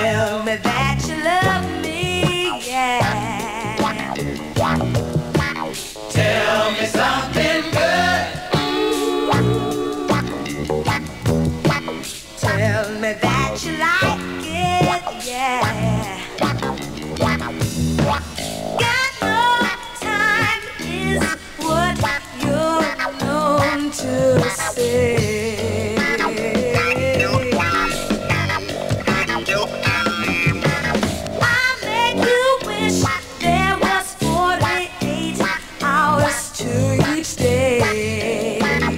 Tell me that you love me, yeah. Tell me something good. Tell me that you like it, yeah. Got no time is what you're known to say. I make you wish there was 48 hours to each day.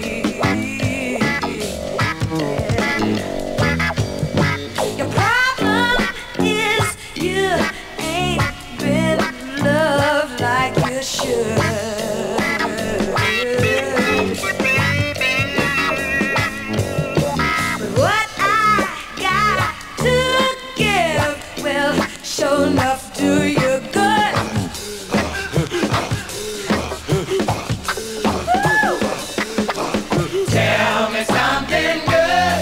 Your problem is you ain't been loved like you should. But what I got to give will sure enough do you good. Tell me something good.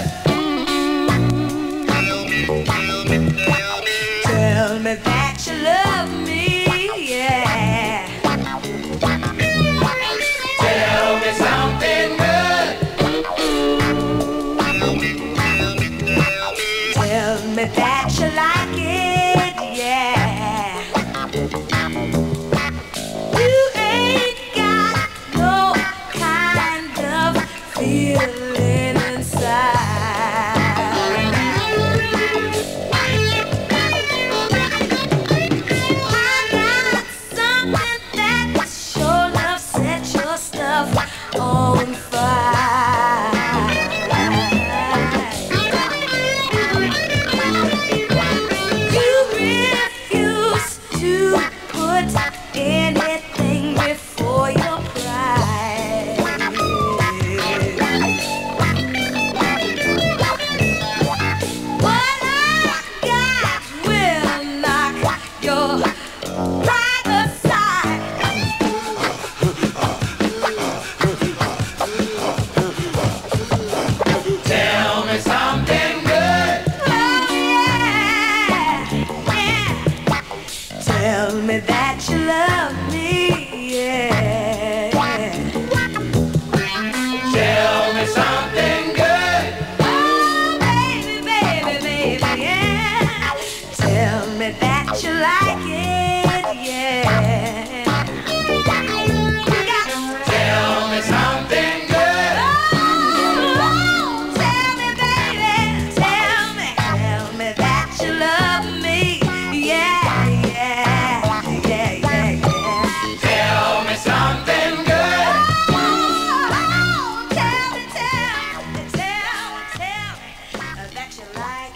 Tell me that you love me, yeah. Tell me something good. Tell me that you like it, yeah. You ain't got no kind of feeling inside. I got something that sure enough set your stuff on fire. You refuse to put anything before your pride. What I got will knock your pride aside. Tell me something good. Oh yeah, yeah. Tell me that you love me, yeah. Tell me something good. Oh baby, baby, baby, yeah. Tell me that you like it, yeah. Tell me something good. Oh, tell me, baby, tell me that you love me, yeah, yeah, yeah, yeah, yeah. Tell me something good. Oh, tell me that you like